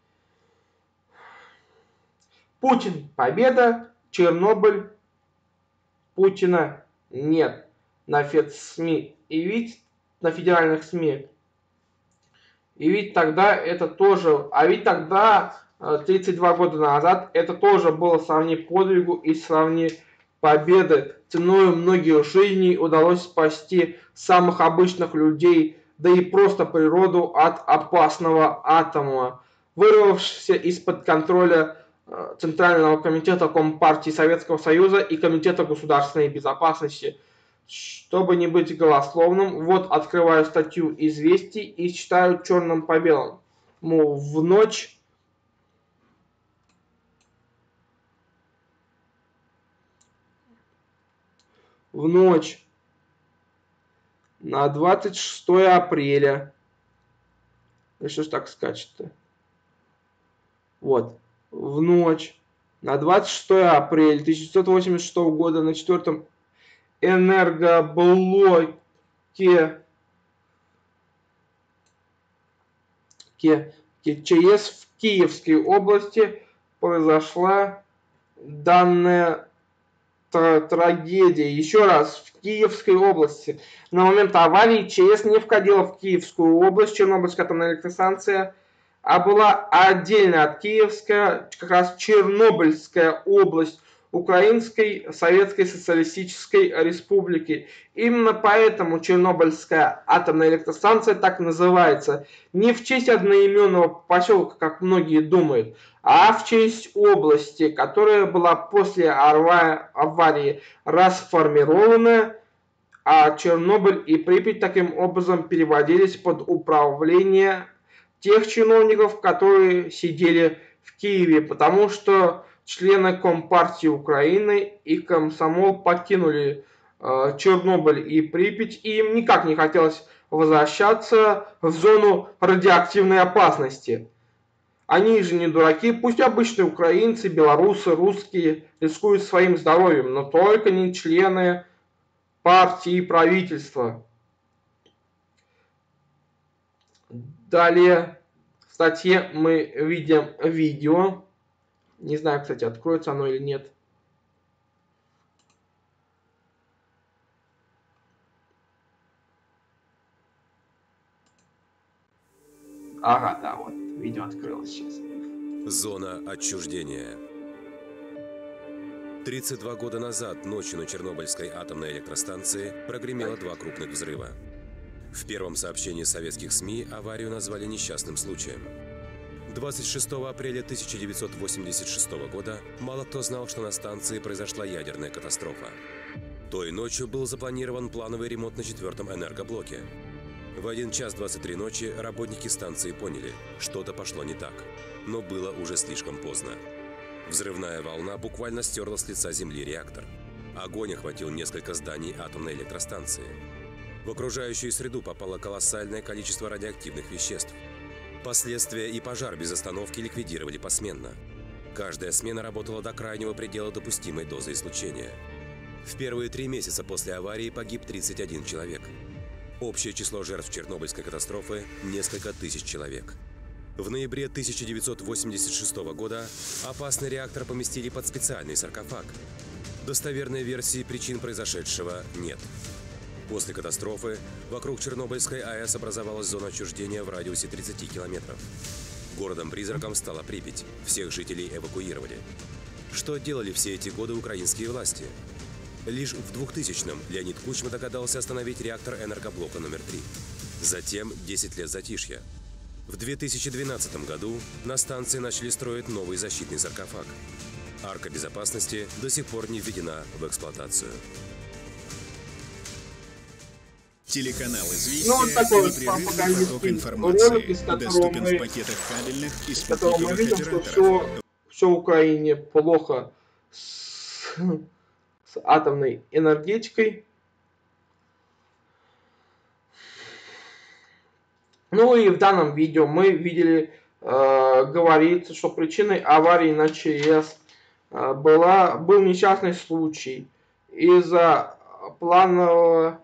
Путин победа, Чернобыль Путина нет на СМИ. И ведь на федеральных СМИ. И ведь тогда это тоже, а ведь тогда, 32 года назад, это тоже было сравни подвигу и сравни победы. Ценой многих жизней удалось спасти самых обычных людей, да и просто природу от опасного атома, вырвавшегося из-под контроля Центрального комитета Компартии Советского Союза и Комитета государственной безопасности. Чтобы не быть голословным, вот открываю статью «Известий» и читаю черным по белому. В ночь на 26 апреля. Да что ж так скачет-то? Вот. В ночь на 26 апреля 1986 года на 4-м энергоблоке ЧАЭС в Киевской области произошла данная трагедия. Еще раз, в Киевской области. На момент аварии ЧАЭС не входила в Киевскую область, Чернобыльская атомная электростанция, а была отдельно от Киевская, как раз Чернобыльская область Украинской Советской Социалистической Республики. Именно поэтому Чернобыльская атомная электростанция так называется. Не в честь одноименного поселка, как многие думают, а в честь области, которая была после аварии расформирована, а Чернобыль и Припять таким образом переводились под управление тех чиновников, которые сидели в Киеве, потому что члены Компартии Украины и комсомол покинули Чернобыль и Припять, и им никак не хотелось возвращаться в зону радиоактивной опасности. Они же не дураки, пусть обычные украинцы, белорусы, русские рискуют своим здоровьем, но только не члены партии и правительства. Далее в статье мы видим видео. Не знаю, кстати, откроется оно или нет. Ага, да, вот, видео открылось сейчас. Зона отчуждения. 32 года назад ночью на Чернобыльской атомной электростанции прогремело два крупных взрыва. В первом сообщении советских СМИ аварию назвали несчастным случаем. 26 апреля 1986 года мало кто знал, что на станции произошла ядерная катастрофа. Той ночью был запланирован плановый ремонт на 4-м энергоблоке. В 1 час 23 ночи работники станции поняли, что-то пошло не так, но было уже слишком поздно. Взрывная волна буквально стерла с лица земли реактор. Огонь охватил несколько зданий атомной электростанции. В окружающую среду попало колоссальное количество радиоактивных веществ. Последствия и пожар без остановки ликвидировали посменно. Каждая смена работала до крайнего предела допустимой дозы излучения. В первые 3 месяца после аварии погиб 31 человек. Общее число жертв Чернобыльской катастрофы – несколько тысяч человек. В ноябре 1986 года опасный реактор поместили под специальный саркофаг. Достоверной версии причин произошедшего нет. После катастрофы вокруг Чернобыльской АЭС образовалась зона отчуждения в радиусе 30 километров. Городом-призраком стала Припять. Всех жителей эвакуировали. Что делали все эти годы украинские власти? Лишь в 2000-м Леонид Кучма догадался остановить реактор энергоблока номер 3. Затем 10 лет затишья. В 2012 году на станции начали строить новый защитный саркофаг. Арка безопасности до сих пор не введена в эксплуатацию. Телеканал Ну, вот такой вот «Известия» поток ролик, информации доступен в пакетах кабельных и из которого мы спутниковых видим, что операторов. все в Украине плохо с атомной энергетикой. Ну и в данном видео мы видели, говорится, что причиной аварии на ЧАЭС был несчастный случай из-за планового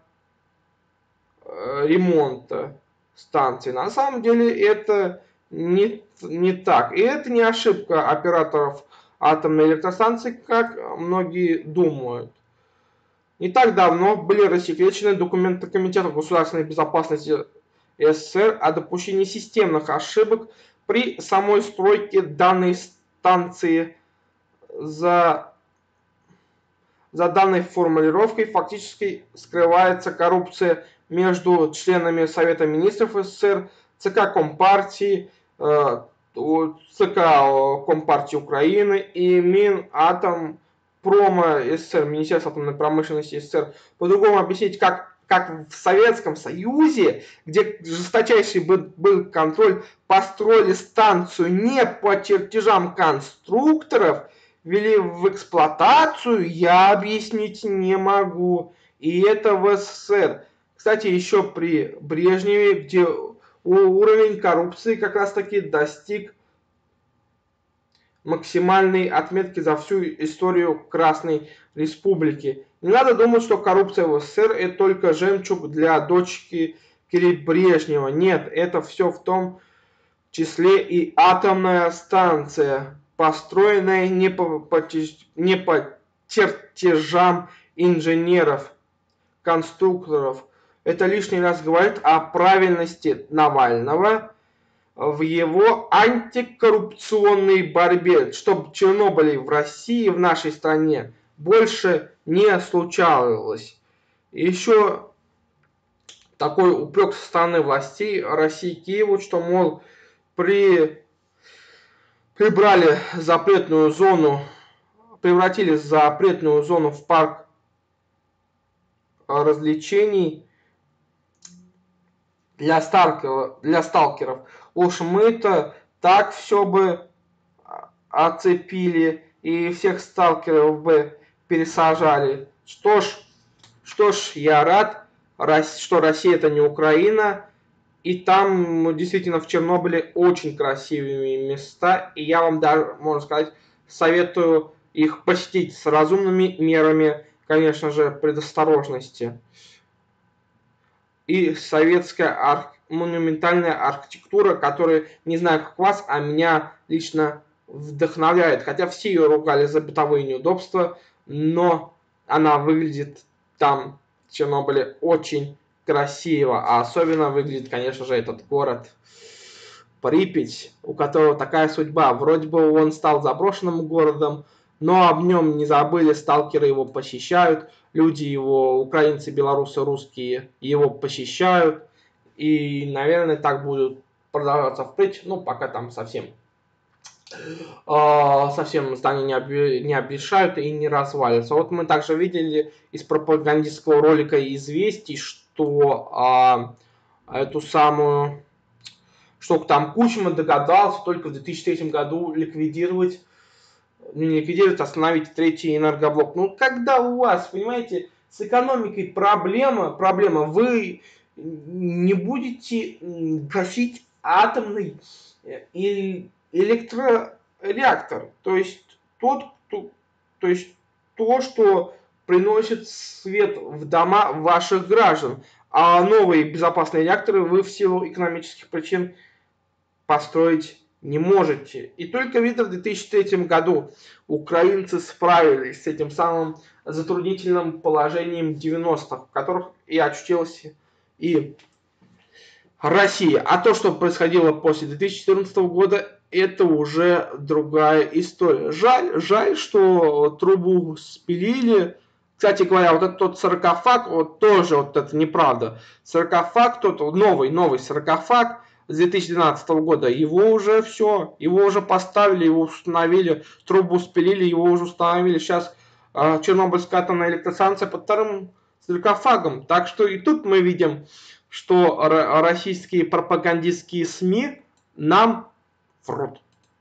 ремонта станции. На самом деле это не так. И это не ошибка операторов атомной электростанции, как многие думают. Не так давно были рассекречены документы Комитета государственной безопасности СССР о допущении системных ошибок при самой стройке данной станции. За данной формулировкой фактически скрывается коррупция между членами Совета министров СССР, ЦК Компартии, ЦК Компартии Украины и Минатомпрома СССР, Министерство атомной промышленности СССР. По-другому объяснить, как в Советском Союзе, где жесточайший был контроль, построили станцию не по чертежам конструкторов, ввели в эксплуатацию, я объяснить не могу. И это в СССР. Кстати, еще при Брежневе, где уровень коррупции как раз таки достиг максимальной отметки за всю историю Красной Республики. Не надо думать, что коррупция в СССР это только жемчуг для дочки Брежнева. Нет, это все в том числе и атомная станция, построенная не по чертежам инженеров, конструкторов. Это лишний раз говорит о правильности Навального в его антикоррупционной борьбе, чтобы Чернобылей в России, в нашей стране, больше не случалось. Еще такой упрек со стороны властей России Киеву, что, мол, превратили запретную зону в парк развлечений для сталкеров. Уж мы-то так все бы оцепили и всех сталкеров бы пересажали. Что ж, я рад, что Россия это не Украина. И там действительно в Чернобыле очень красивые места. И я вам даже, можно сказать, советую их посетить с разумными мерами, конечно же, предосторожности. И советская монументальная архитектура, которая, не знаю как вас, а меня лично вдохновляет. Хотя все ее ругали за бытовые неудобства, но она выглядит там, в Чернобыле, очень красиво. А особенно выглядит, конечно же, этот город Припять, у которого такая судьба. Вроде бы он стал заброшенным городом, но об нем не забыли, сталкеры его посещают, люди его, украинцы, белорусы, русские его посещают. И, наверное, так будут продолжаться впредь, ну, пока там совсем здания не обрешают и не развалятся. Вот мы также видели из пропагандистского ролика «Известий», что что там Кучма догадался только в 2003 году остановить третий энергоблок. Ну, когда у вас, понимаете, с экономикой проблема, вы не будете гасить атомный электрореактор. То есть то, что приносит свет в дома ваших граждан. А новые безопасные реакторы вы в силу экономических причин построить не можете. И только, видно, в 2003 году украинцы справились с этим самым затруднительным положением 90-х, в которых и очутилась и Россия. А то, что происходило после 2014 года, это уже другая история. Жаль, что трубу спилили. Кстати говоря, вот этот тот саркофаг, вот тоже вот это неправда. Саркофаг, тот новый саркофаг с 2012 года, его уже поставили, его установили, трубу спилили, его уже установили. Сейчас Чернобыльская атомная электростанция под вторым саркофагом. Так что и тут мы видим, что российские пропагандистские СМИ нам врут.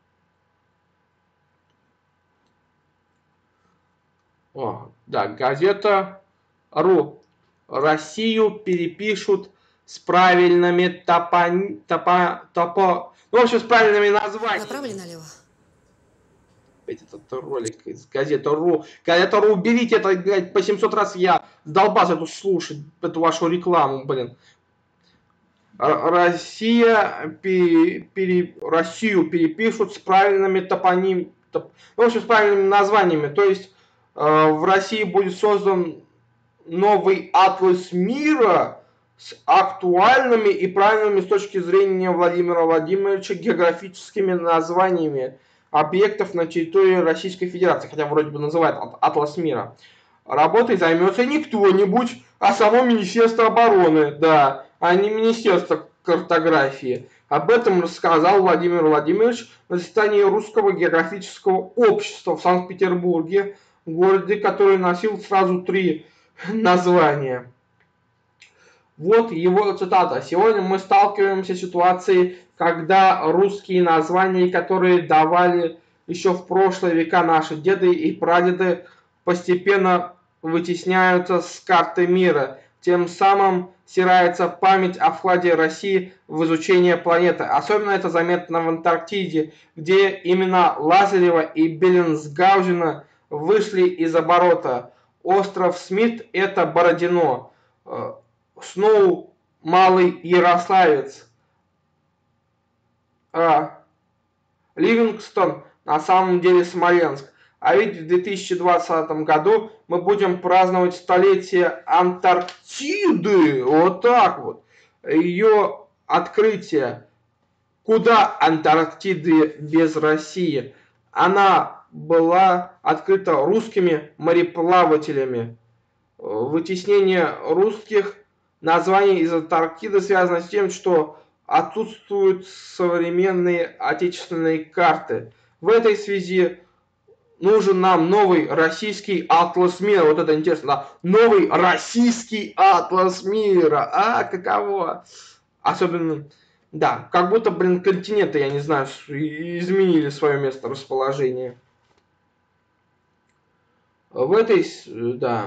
Да, газета.ру. Россию перепишут с правильными с правильными названиями. Направо или налево? Опять этот ролик из газеты.ру. Газета.ру, уберите это, блядь, по 700 раз я сдолбался эту слушать, эту вашу рекламу, блин. Россию перепишут с правильными топонимами, в общем, с правильными названиями. То есть в России будет создан новый атлас мира с актуальными и правильными с точки зрения Владимира Владимировича географическими названиями объектов на территории Российской Федерации, хотя вроде бы называют атлас мира. Работой займется не кто-нибудь, а само Министерство обороны, да, а не Министерство картографии. Об этом рассказал Владимир Владимирович на заседании Русского географического общества в Санкт-Петербурге, городе, который носил сразу 3 названия. Вот его цитата. «Сегодня мы сталкиваемся с ситуацией, когда русские названия, которые давали еще в прошлые века наши деды и прадеды, постепенно вытесняются с карты мира. Тем самым стирается память о вкладе России в изучение планеты. Особенно это заметно в Антарктиде, где имена Лазарева и Беллинсгаузена вышли из оборота. Остров Смит – это Бородино. Сноу – Малый Ярославец. Ливингстон на самом деле Смоленск. А ведь в 2020 году мы будем праздновать столетие Антарктиды. Вот так вот. Ее открытие. Куда Антарктиды без России? Она была открыта русскими мореплавателями. Вытеснение русских названий из Антарктиды связано с тем, что отсутствуют современные отечественные карты. В этой связи нужен нам новый российский атлас мира. Вот это интересно, да? Новый российский атлас мира. Каково? Особенно, да, как будто, блин, континенты, я не знаю, изменили свое место расположения. В этой, да,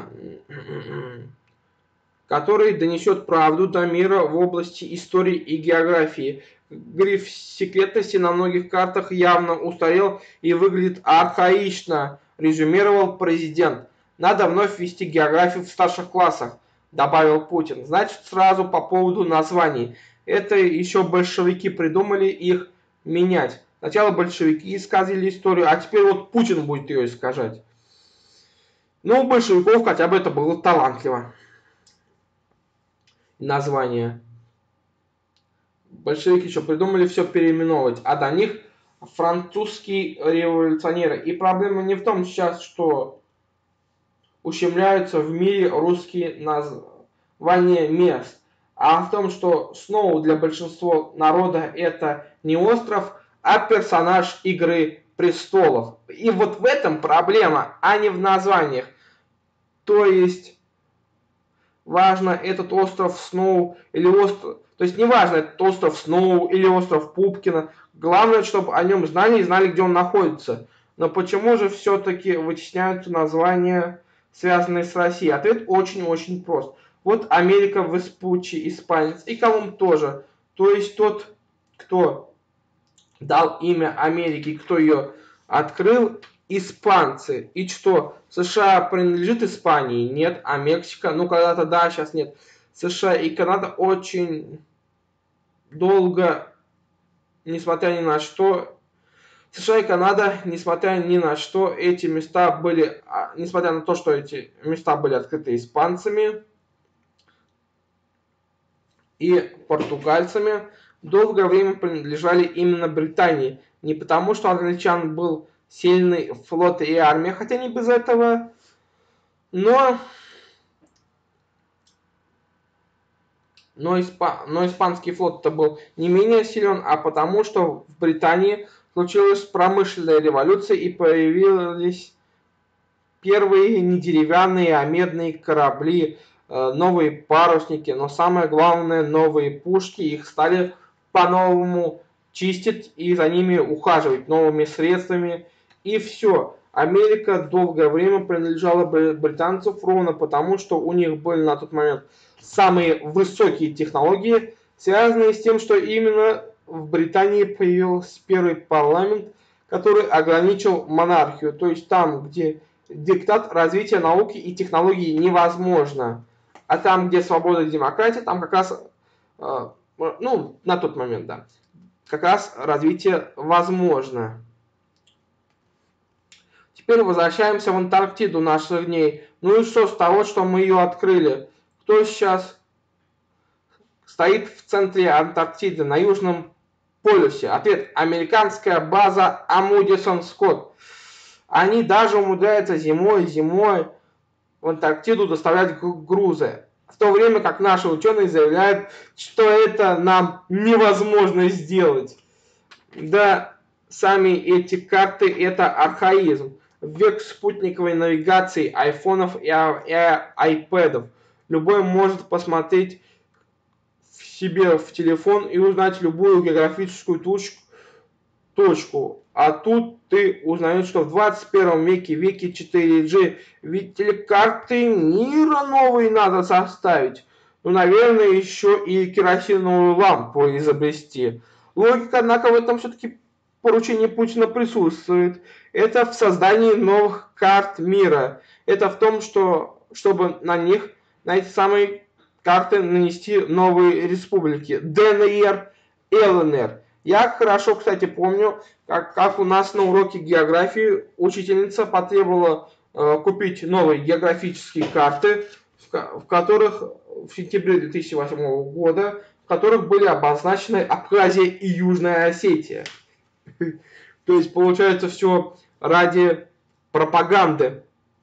который донесет правду до мира в области истории и географии. Гриф секретности на многих картах явно устарел и выглядит архаично, резюмировал президент. Надо вновь ввести географию в старших классах, добавил Путин. Значит, сразу по поводу названий. Это еще большевики придумали их менять. Сначала большевики исказили историю, а теперь вот Путин будет ее искажать. Ну, у большевиков хотя бы это было талантливо. Название. Большевики еще придумали все переименовывать, а до них французские революционеры. И проблема не в том сейчас, что ущемляются в мире русские названия мест, а в том, что Сноу для большинства народа это не остров, а персонаж Игры престолов. И вот в этом проблема, а не в названиях. То есть важно этот остров Сноу или остров... То есть неважно, этот остров Сноу или остров Пупкина. Главное, чтобы о нем знали и знали, где он находится. Но почему же все-таки вытесняются названия, связанные с Россией? Ответ очень-очень прост. Вот Америка Веспуччи, испанец, и Колумб тоже. То есть тот, кто дал имя Америке, кто ее открыл, испанцы. И что, США принадлежит Испании? Нет. А Мексика? Ну, когда-то да, сейчас нет. США и Канада очень долго, несмотря ни на что, США и Канада, несмотря ни на что, эти места были, несмотря на то, что эти места были открыты испанцами и португальцами, долгое время принадлежали именно Британии. Не потому, что у англичан был сильный флот и армия, хотя не без этого, но испанский флот-то был не менее силен, а потому что в Британии случилась промышленная революция и появились первые не деревянные, а медные корабли, новые парусники, но самое главное, новые пушки. Их стали по-новому чистить и за ними ухаживать новыми средствами. И все. Америка долгое время принадлежала британцам ровно потому, что у них были на тот момент самые высокие технологии, связанные с тем, что именно в Британии появился первый парламент, который ограничил монархию. То есть там, где диктат, развития науки и технологий невозможно. А там, где свобода и демократия, там как раз, ну, на тот момент, да, как раз развитие возможно. Теперь возвращаемся в Антарктиду наших дней. Ну и что с того, что мы ее открыли? Кто сейчас стоит в центре Антарктиды, на Южном полюсе? Ответ: американская база Амундсен Скотт. Они даже умудряются зимой в Антарктиду доставлять грузы. В то время как наши ученые заявляют, что это нам невозможно сделать. Да, сами эти карты — это архаизм. В век спутниковой навигации, айфонов и айпэдов любой может посмотреть себе в телефон и узнать любую географическую точку. А тут ты узнаешь, что в 21 веке, веке 4G, ведь карты мира новые надо составить. Ну, наверное, еще и керосиновую лампу изобрести. Логика, однако, в этом все-таки поручение Путина присутствует. Это в создании новых карт мира. Это в том, что, чтобы на эти самые карты нанести новые республики. ДНР, ЛНР. Я хорошо, кстати, помню, как у нас на уроке географии учительница потребовала купить новые географические карты, в которых в сентябре 2008 года, в которых были обозначены Абхазия и Южная Осетия. То есть получается все ради пропаганды.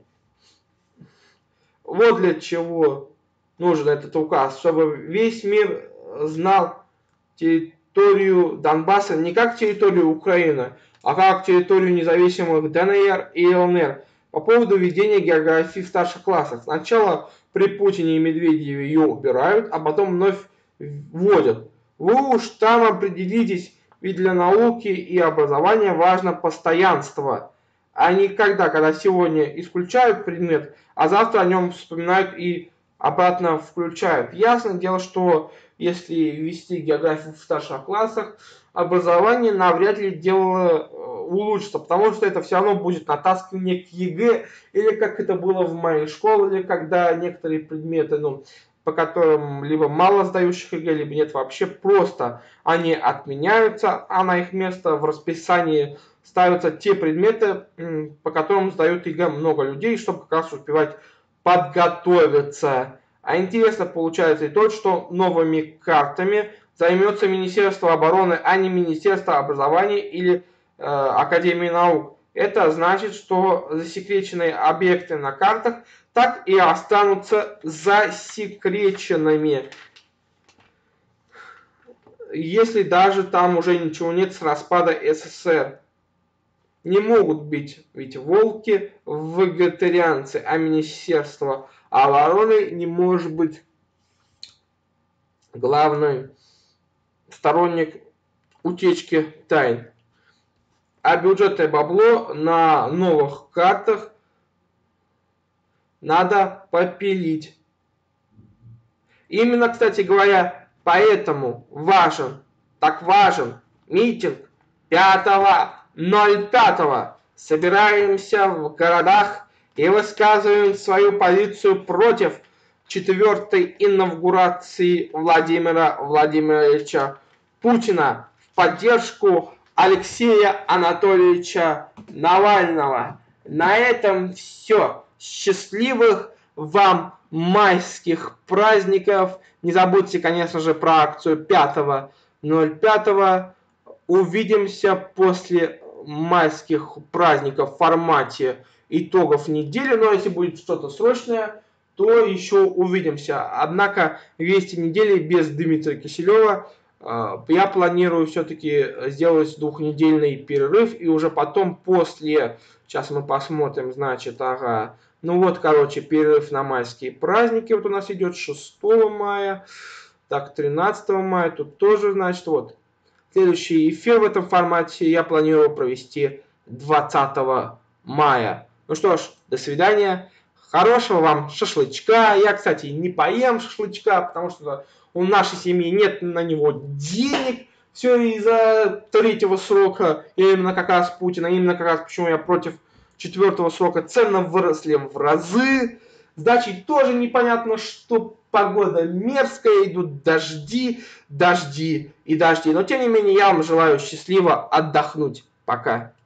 Вот для чего нужен этот указ, чтобы весь мир знал территорию Донбасса не как территорию Украины, а как территорию независимых ДНР и ЛНР. По поводу введения географии в старших классах. Сначала при Путине и Медведеве ее убирают, а потом вновь вводят. Вы уж там определитесь, ведь для науки и образования важно постоянство, а не когда сегодня исключают предмет, а завтра о нем вспоминают и обратно включают. Ясное дело, что если ввести географию в старших классах, образование навряд ли дело улучшится, потому что это все равно будет натаскивание к ЕГЭ, или как это было в моей школе, когда некоторые предметы, по которым либо мало сдающих ЕГЭ, либо нет вообще, просто они отменяются, а на их место в расписании ставятся те предметы, по которым сдают ЕГЭ много людей, чтобы как раз успевать подготовиться. А интересно получается и то, что новыми картами займется Министерство обороны, а не Министерство образования или Академии наук. Это значит, что засекреченные объекты на картах так и останутся засекреченными, если даже там уже ничего нет с распада СССР. Не могут быть ведь волки вегетарианцы, а Министерство обороны не может быть главный сторонник утечки тайн. А бюджетное бабло на новых картах надо попилить. Именно, кстати говоря, поэтому важен митинг 5.05. Собираемся в городах и высказываем свою позицию против 4-й инаугурации Владимира Владимировича Путина в поддержку Алексея Анатольевича Навального. На этом все. Счастливых вам майских праздников. Не забудьте, конечно же, про акцию 5.05. Увидимся после майских праздников в формате итогов недели. Но если будет что-то срочное, то еще увидимся. Однако вести недели без Дмитрия Киселева. Я планирую все-таки сделать 2-недельный перерыв. И уже потом после... Сейчас мы посмотрим, значит, ага. Ну вот, короче, перерыв на майские праздники. Вот у нас идет 6 мая. Так, 13 мая. Тут тоже, значит, вот. Следующий эфир в этом формате я планирую провести 20 мая. Ну что ж, до свидания. Хорошего вам шашлычка. Я, кстати, не поем шашлычка, потому что у нашей семьи нет на него денег. Все из-за третьего срока, именно как раз Путина, именно как раз почему я против четвертого срока. Цены выросли в разы. С дачей тоже непонятно, что погода мерзкая, идут дожди, дожди и дожди. Но тем не менее я вам желаю счастливо отдохнуть. Пока.